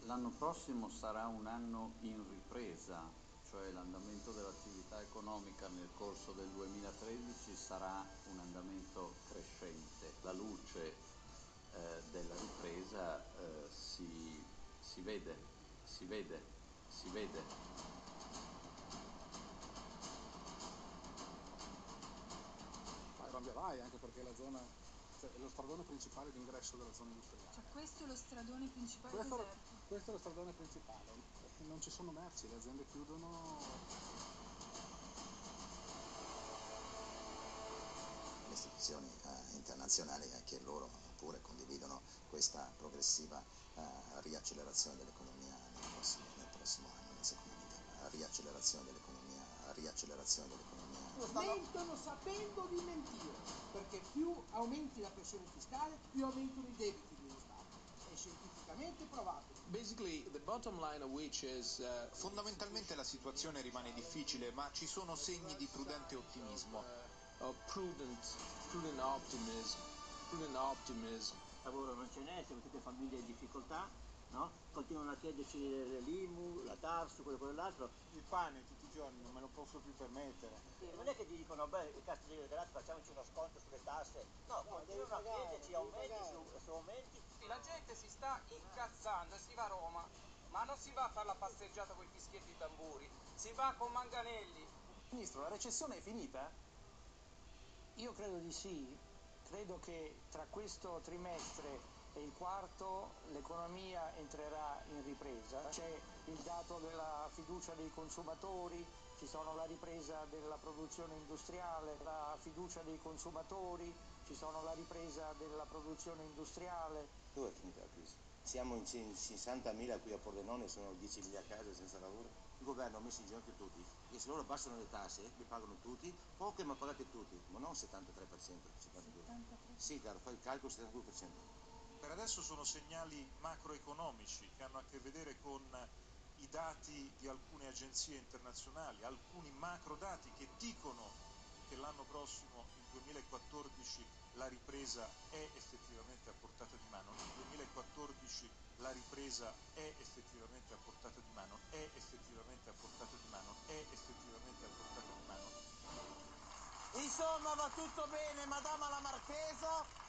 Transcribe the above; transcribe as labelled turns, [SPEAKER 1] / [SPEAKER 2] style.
[SPEAKER 1] L'anno prossimo sarà un anno in ripresa, cioè l'andamento dell'attività economica nel corso del 2013 sarà un andamento crescente. La luce della ripresa si vede, si vede, si vede.
[SPEAKER 2] Cambia vai, anche perché la zona, cioè, è lo stradone principale d'ingresso della zona industriale.
[SPEAKER 3] Cioè questo è lo stradone principale deserto?
[SPEAKER 2] Questo è lo stradone principale, non ci sono merci, le aziende chiudono.
[SPEAKER 4] Le istituzioni internazionali anche loro pure condividono questa progressiva riaccelerazione dell'economia nel prossimo anno, nella seconda metà. Riaccelerazione dell'economia.
[SPEAKER 5] Mentono sapendo di mentire, perché più aumenti la pressione fiscale, più aumentano i debiti dello Stato. È scientificamente provato.
[SPEAKER 6] Fondamentalmente la situazione rimane difficile, ma ci sono segni di prudente ottimismo.
[SPEAKER 7] Prudent optimism.
[SPEAKER 8] Lavoro non ce n'è, siamo tutte famiglie in difficoltà, no? Continuano a chiederci l'IMU, la TARSU, quello e quell'altro.
[SPEAKER 9] Il pane tutti i giorni non me lo posso più permettere.
[SPEAKER 8] Non è che ti dicono, beh, il cazzo di grazie, facciamoci uno sconto sulle tasse. No, continuano a chiederci aumenti su aumenti.
[SPEAKER 7] La gente si sta incazzando e si va a Roma, ma non si va a fare la passeggiata con i fischietti di tamburi, si va con Manganelli.
[SPEAKER 2] Ministro, la recessione è finita?
[SPEAKER 10] Io credo di sì, credo che tra questo trimestre e il quarto l'economia entrerà in ripresa. C'è il dato della fiducia dei consumatori, ci sono la ripresa della produzione industriale, la fiducia dei consumatori, ci sono la ripresa della produzione industriale.
[SPEAKER 11] Dove è finita la crisi? Siamo in 60.000 qui a Pordenone, sono 10.000 a casa senza lavoro. Il governo ha messo in ginocchio tutti, e se loro abbassano le tasse, li pagano tutti, poche ma pagate tutti, ma non 73%, 72%. Sì, caro, fai il calcolo, 72%.
[SPEAKER 6] Per adesso sono segnali macroeconomici che hanno a che vedere con i dati di alcune agenzie internazionali, alcuni macrodati che dicono che l'anno prossimo, il 2014, la ripresa è effettivamente a portata di mano. Nel 2014 la ripresa è effettivamente a portata di mano, è effettivamente a portata di mano, è effettivamente a portata di mano.
[SPEAKER 5] Insomma, va tutto bene, Madama la Marchesa.